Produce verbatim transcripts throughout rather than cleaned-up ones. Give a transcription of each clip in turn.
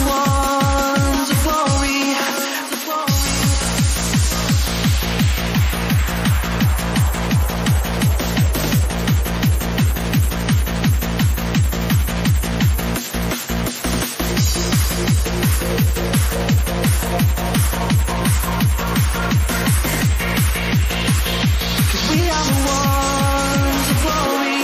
ones of glory. Cause we are the ones of glory.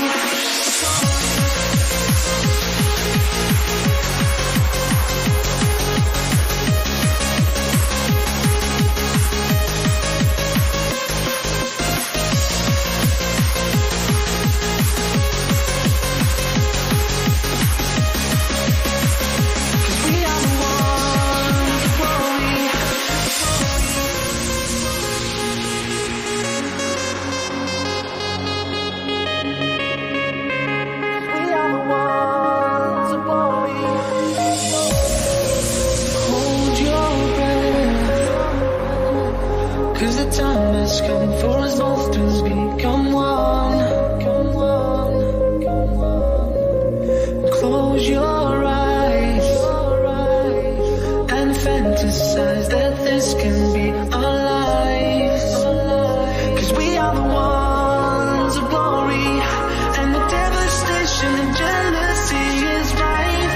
Cause the time has come for us both to become one. Close your eyes and fantasize that this can be our lives. Cause we are the ones of glory, and the devastation and jealousy is rife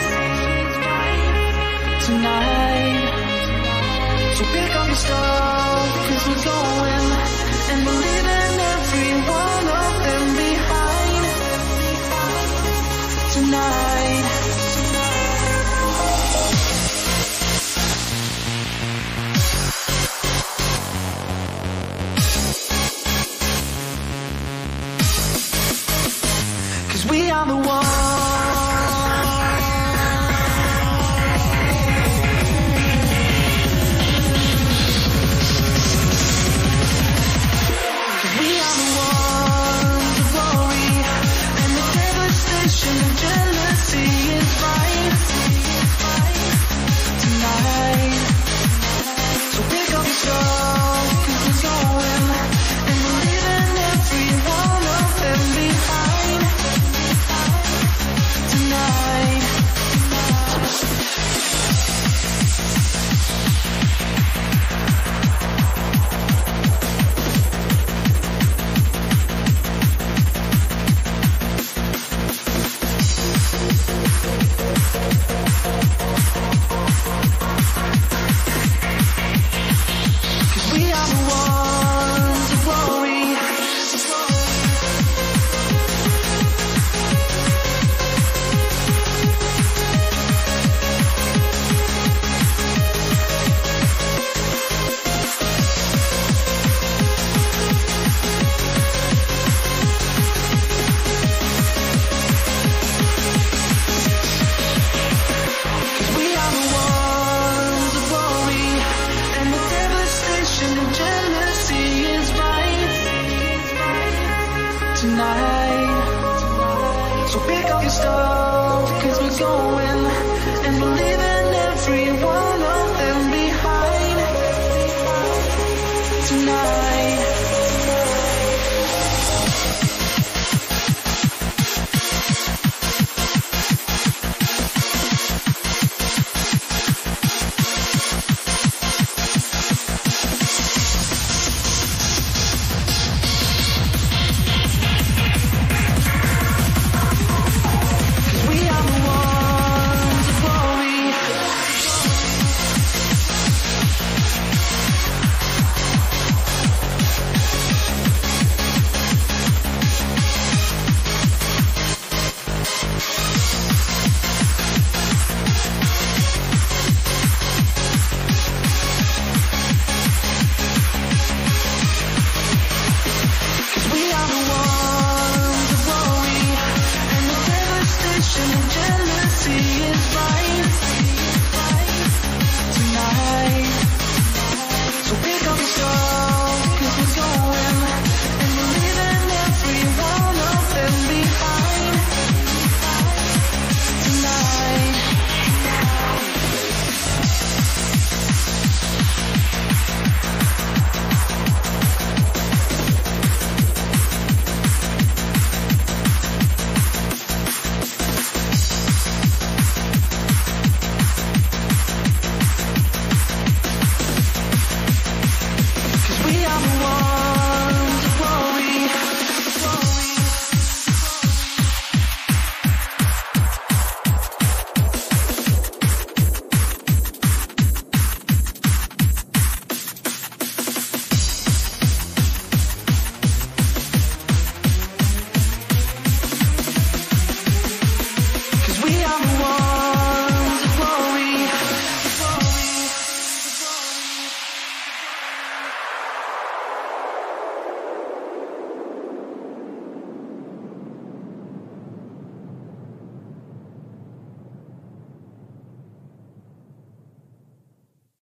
tonight. So pick up your stuff, cause we're going, and we're leaving every one of them behind tonight. Cause we are the ones. And jealousy is right tonight. So pick up your stuff, cause we're going, and we're leaving every one of them behind tonight. We are the ones of glory. Cause we are the ones of glory, and the devastation and jealousy is right tonight. So pick up your stuff, cause we're going.